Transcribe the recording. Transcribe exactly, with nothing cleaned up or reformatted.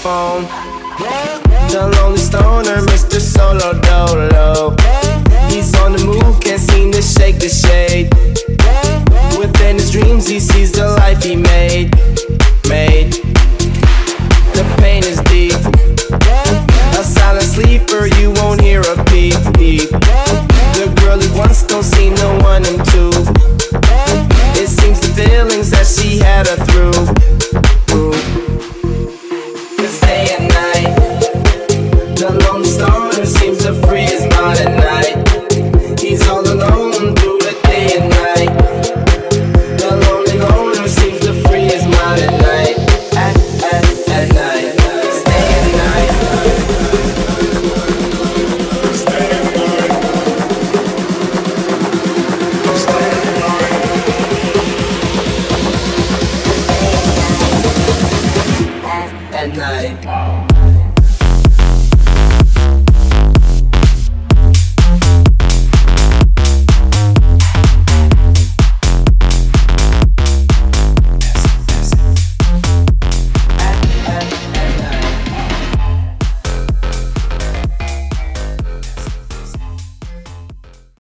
phone. The lonely stoner, Mister Solo Dolo. He's on the move, can't seem to shake the shade. Within his dreams he sees the life he made. Made. The pain is deep. A silent sleeper, you won't hear a peep peep. The girl he wants don't see no one in two. It seems the feelings that she had her through. Cause day and night, the lonely stoner seems to free his mind at night. He's all alone through the day and night. The lonely loner seems to free his mind at night. At, at, at night. Cause day and night. At night.